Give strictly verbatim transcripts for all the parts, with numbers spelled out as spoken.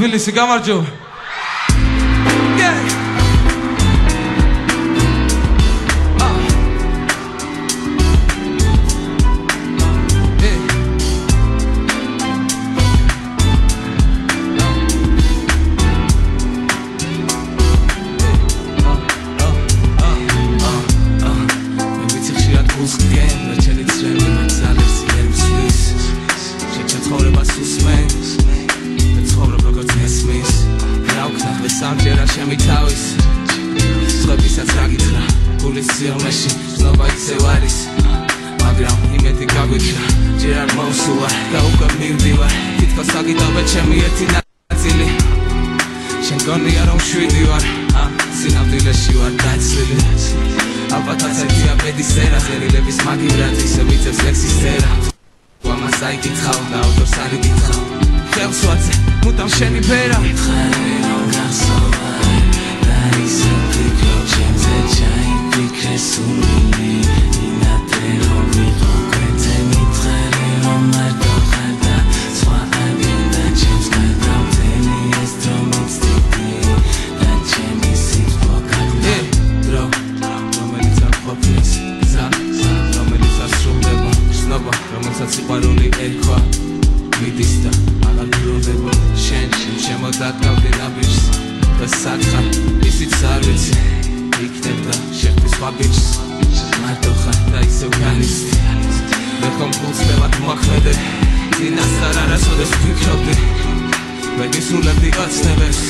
თბილისი გამარჯობა. სამჯერა ჩემი თავის სხვებისაც გაგითხრა გულის სიომეში ზნობა ისევ არის მაგრამ იმედი გაგვიქრა ჯერ არ მოვსულა და უკვე მივდივარ თითქოს აგიტოვე ჩემი ერთი ნაწილი შენ გონია რომ შვიდი ვარ სინამდვილეში ვარ დაცლილი ალბათაც ერთია ბედის წერა ზერილების მაგივრად ისე ვიწევს ლექსის წერა თუ ამას აიკითხავ და ავტორს არ იკითხავ ხელს ვაცე მუდამ შენი ბერა მითხარი რომ გასავალი და ისე ვფიქრო ჩემზე ჩაიფიქრე სული ინატრე რომ ვიყო გვერდზე მითხარი რომ მარტო ხარ და სხვა აგენდა ჩემს გადავთელი ეს დრო მიცდები და ჩემი სიტყვა გაგდა დრო რომელიც არ ყოფნის გზა რომელიც არ სრულდება ზნობა რომელსაც სიყვარული ერქვა მიდის და აღარ ბრუნდება შენ შემოდაგავდი ნაბიჯს და სათხარ ისიც არ ვიცი იქნებ და შეხვდის სხვა ბიჭს მარტო ხარ და ისევ განიცდი ვერ ხომ გულწრფელად მოაქმედე წინასწარ არასოდეს ვფიქრობდი ვერ გისრულებდი ოცნებებს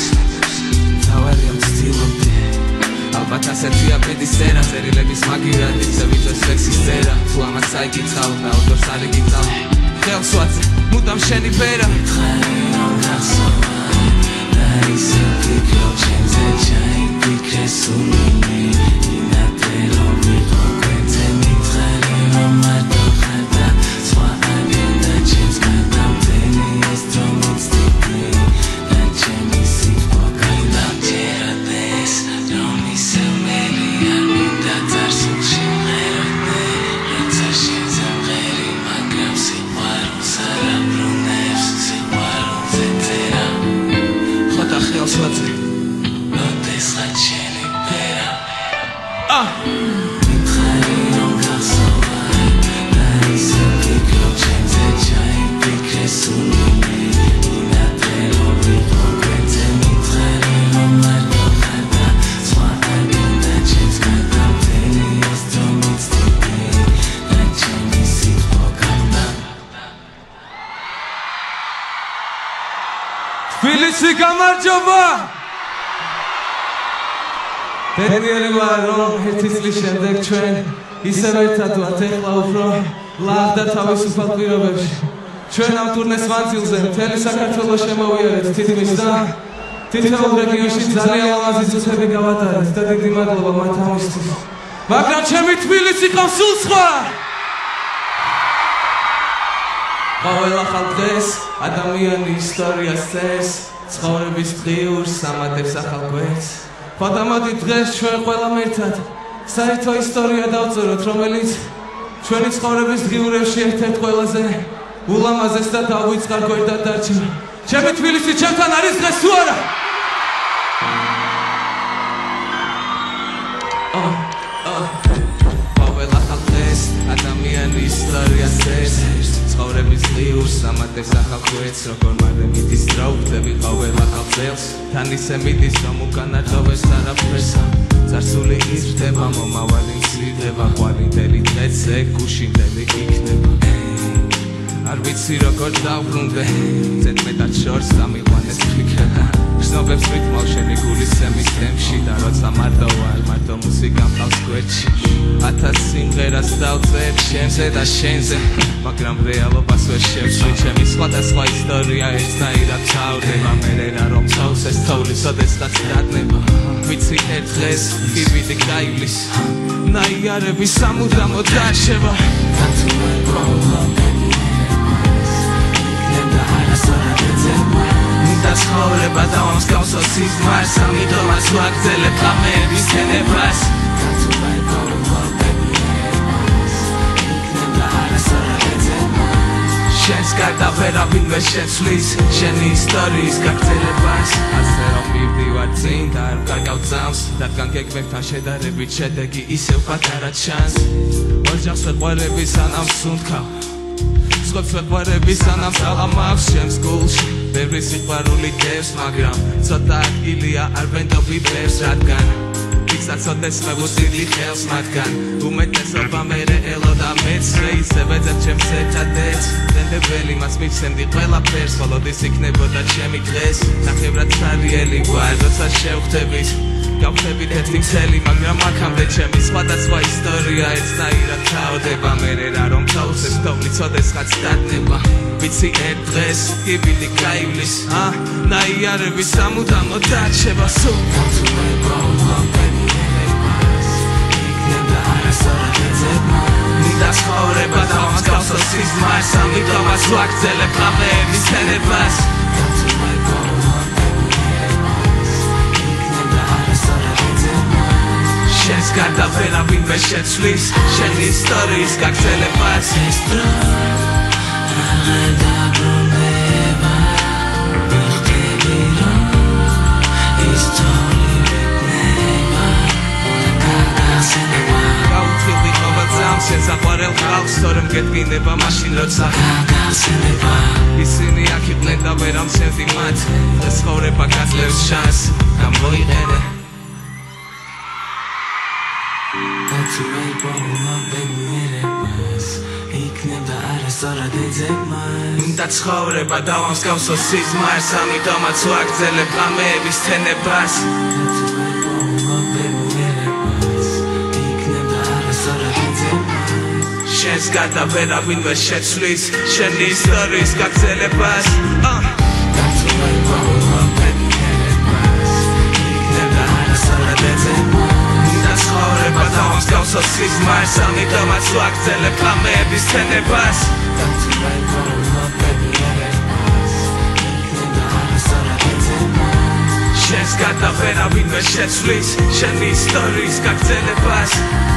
თავარია ვცდილობდი ალბათ ასეთია ბედის წერა წერილების მაგივრად ისე ვიწევს ლექსის წერა თუ ამას აიკითხავ და ავტორს არ იკითხავ ხელს ვაცე მუდამ შენი ბერა მითხარი რომ გასავალი და ისე ვფიქრო ჩემზე ჩაიფიქრე სული ინატრე რომ ვიყო გვერდზე მითხარი რომ მარტო ხარ და სხვა აგენდა ჩემს გადავთელი ეს დრო მიცდები და ჩემი სიტყვა გაიმარჯერდეს რომ ისევ მერი არ მინდა წარსულში მღეროდნე როცა შენზე მღერი მაგრამ სიყვარულს არ აბრუნებს სიყვარულზე წერა ხოთა ხელს ვაწერ როდესღაც შენი ბერა მითხარი რომ გასავალი და ისე ვფიქრო ჩემზე ჩაიფიქრე სული ინატრე რომ ვიყო გვერდზე მითხარი რომ მარტო ხარ და სხვა აგენდა ჩემს გადავთელი ეს დრო მიცდები და ჩემი სიტყვა გაგდა თბილისი გამარჯობა. ბედნიერება რომ ერთი წლის შემდეგ ჩვენ ისევ ერთად ვართ ეხლა უფრო ლაღ და თავისუფალ პირობებში ჩვენ ამ ტურნეს მანძილზე მთელი საქართველოს შემოვიარეთ თითქმის და თითოეულ რეგიონში ძალიან ლამაზი წუთები გავატარეთ და დიდი მადლობა მათ ამისთვის მაგრამ ჩემი თბილისი ყავს სულ სხვა ყოველ ახალ დღეს ადამიანი ისტორიას წერს ცხოვრების დღიურს ამატებს ახალ გვერდს ხოდა მოდი დღეს ჩვენ ყველამ ერთად საერთო ისტორია დავწეროთ რომელიც ჩვენი ცხოვრების დღიურებში ერთ-ერთ ყველაზე ულამაზეს და დავიწყარ გვერდად დარჩება ჩემი თბილისი ჩემთან არის დღეს თუ არა ყოველ ახალ დღეს ადამიანი ისტორიას წერს ცხოვრების დღიურს ამატებს ახალ გვერდს როგორ მალე მიდის დრო ვხდები ყოველ ახალ წელს თან ისე მიდის რომ უკან არ ტოვებს არაფერს წარსული იზრდება მომავალი მცირდება ყვავილდელი დღეზე გუშინდელი იქნება არ ვიცი როგორ დავბრუნდე ზედმეტად შორს დამიყვანეს ფიქრება გრძნობებს რიტმავ შენი გულის სემის თემში და როცა მარტო ვარ მარტო მუსიკა მყავს გვერდში ათას სიმღერას დავწერთ შენზე და შენზე მაგრამ რეალობას ვერ შევცვლი ჩემი სხვადასხვა ისტორია ერთნაირად ჩავდება მერე რა რომ თავს ეს თოვლი სოდესღაც დაგნება ვიცი ერთ დღეს კიბიდი გაივლის ნაიარები სამუდამოდ დაშება და თუ ვერ პრობლემები და ცხოვრება დავამსგავსო სიზმარს ამიტომაც ვაგრძელებ ღამეების თენებას და თუ ვერ პრობლემები შენს გარდა გადა ვერავინვე შეცვლის შენი ისტორიის გაგრძელებას ასე რომ მივდივარ წინ და არ ვკარგავ ძამს რადგან გეგმებთან შედარებით შედეგი ისევ პატარა ჩანს ოჯახს ვეყვარები სანამ სუნთქავ სხვებს ვეყვარები სანამ საღა მაქვს ჩემს გულში ბევრი სიყვარული გევს მაგრამ ცოტა ადგილია არ ვენდობი ბევრს რადგან ვიცაცოდეს მე ვუწიდი ხელს მათგან უმეტესობა მერე ელოდა მეც ისევ ეძებ ჩემს ერთადერს დენდებელი მას მივცემდი ყველაფერს მხოლოდ ის იქნებოდა ჩემი დღეს ნახევრად ცარიელი ვარ როცა შევხვდებით გავხდებით ერთი მთელი მაგრამ აქამდე ჩემი სხვადასხვა ისტორია ერთნაირად ჩაოდება მერე რა რომ თავსებს თოვლი ცოდესღაც დადნება ვიცი ერთ დღეს იბილი გაივლის ა ნაიარები სამუდამო დარჩება სულ მინდა ცხოვრება დავამსგავსო სიზმარს ამიტომაც ვაგრძელებ ღამეების თენებას შენს გარდა ვერავინვე შეცვლის შენი ისტორიის გაგრძელებას შენს აყვარელ ხალხს თორემ გედგინება მაშინ როცა გაგახსენება ისინი აქ იყვნენ და ვერ ამცემდი მათ დღეს ცხოვრება გაძლევს შანსს გამოიყენე მინდა ცხოვრება დავამსგავსო სიზმარს ამიტომაც ვაგრძელებ ღამეების თენებას შენს გარდა ვერავინვე შეცვლის შენი ისტორიის გაგრძელებას მინდა ცხოვრება დავამსგავსო სიზმარს ამიტომაც ვაგრძელებ ღამეების თენებას შენს გარდა ვერავინვე შეცვლის შენი ისტორიის გაგრძელებას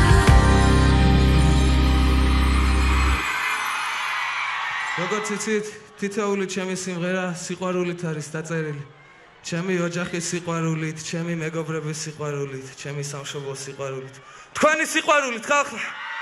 როგორც იცით, თითოეული ჩემი სიმღერა სიყვარულით არის დაწერილი. ჩემი ოჯახის სიყვარულით, ჩემი მეგობრების სიყვარულით, ჩემი სამშობლოს სიყვარულით. თქვენი სიყვარულით, ხალხო!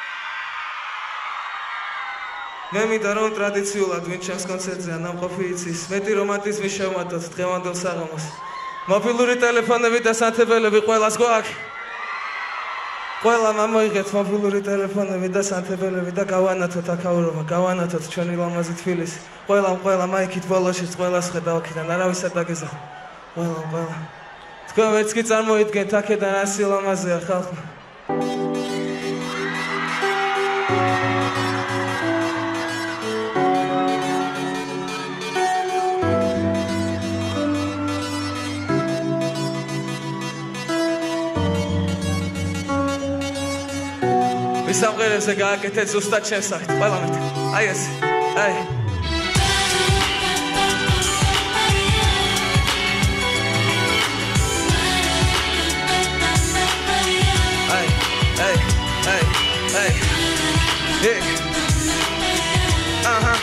მე მინდა რომ ტრადიციულად ვინ ჩემს კონცერტზე ნამყოფი იცის, მეტი რომანტიზმი შევმატოთ დღევანდელ საღამოს. მობილური ტელეფონები და სანთებელები ყველას გვაქვს. ყველა მომოიღეთ მობილური ტელეფონები და სანთებელები და გავანათოთ აქაურობა, გავანათოთ ჩვენი ლამაზი თბილისი. ყველამ ყველა მაიქით ბოლოშიც ყველას ხედავ აქედან, არავისად დაგეზახ. ყველამ ყველა. თქვენ ვერც კი წარმოიდგენთ აქედან ასი ლამაზია ხალხო. სამღერებზე გააკეთეთ ზუსტად ჩემს სახით, ყველამეთ. აი ეს, აი. აი, აი, აი, აი. ჰე. აჰა.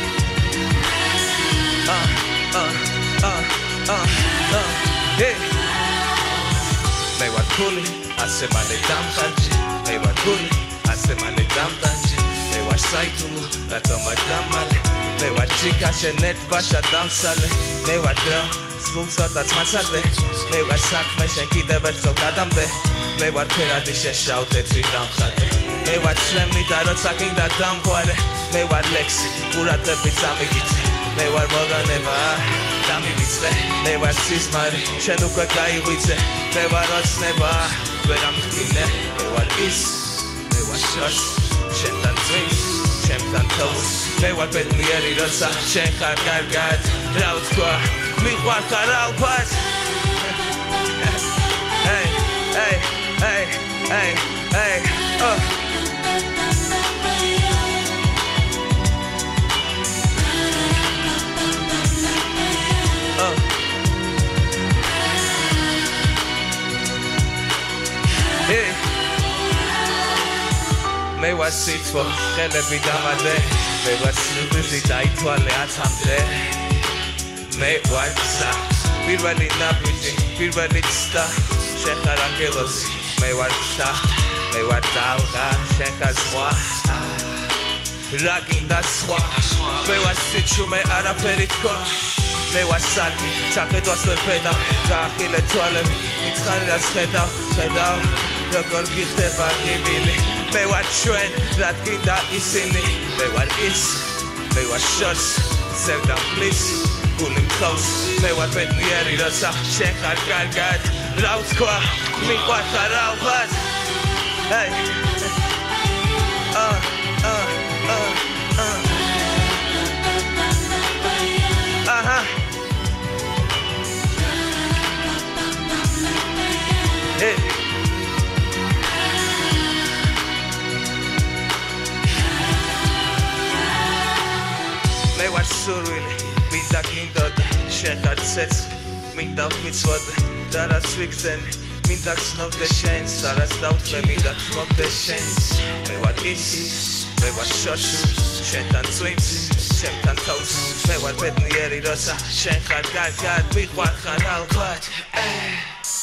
აა, აა, აა, აა, აა. ჰე. მე ვარ თული, ასე მალე დამხარჯი, მე ვარ თული. ასე მალე დამტანჯი მე ვარ საითუმო რატომ არ დამალე მე ვარ ჩიკა შენ ერთ ბაშა დამსალე მე ვარ დრო სულსადაც მაცადე მე ვარ საქმე შენ კიდევ ერთხელ გადამდე მე ვარ ფერადი შეშავ თეთრი დამხადე მე ვარ ჩემი და როცა გინდა დამგვარე მე ვარ ლექსი ყურადღებით წამიგიწე მე ვარ მოგონება დამივიწყე მე ვარ სიზმარი შენ უკვე გაიღვიძე მე ვარ ოცნება ვერ ამტკინე მე ვარ ის შორს, შენთან წვიმს, ჩემთან თოვს მე ვარ ბედნიერი, როცა შენ ხარ კარგად რა ვთქვა, მიყვარ ხარ ალბათ Hey, hey, hey, hey, hey, oh Oh Hey მე ვარ სიტყვა, ხელები დამადე მე ვარ სიუჟეტი დაითვალე ათამდე მე ვარ გზა პირველი ნაბიჯი პირველი ცდა შენ ხარ ანგელოზი მე ვარ გზა მე ვარ დალღა შენ ხარ ზღვა რა გინდა სხვა მე ვარ სიჩუმე არაფერი თქონი მე ვარ სარკი სახედვას ვერ ფედავ გაახილე თვალები მითხარი რაც ხედავ ხედავ როგორ გიხდება გიბილი მე ვარ ჩვენ რა გინდა ისინი მე ვარ ის მე ვარ შორს ზევდა პლის გული მქავს მე ვარ ბედნიერი როცა შენ ხარ კარგად რა ვთქვა მიყვარხარ ალბათ ჰეი აა აა აა აჰა ჰეი მე ვარ სურვილი მინდა გინდოდა შენ ხარ ცეცხლი მინდა ვმიცვოდე და რაც ვიგრძენი მინდა გცნობდე შენს და რაც დავთვლე მინდა გცნობდე შენს მე ვარ ის მე ვარ შორს შენთან წვიმს ჩემთან თავს მე ვარ ბედნიერი როცა შენ ხარ კარგად მიყვარხარ ალბათ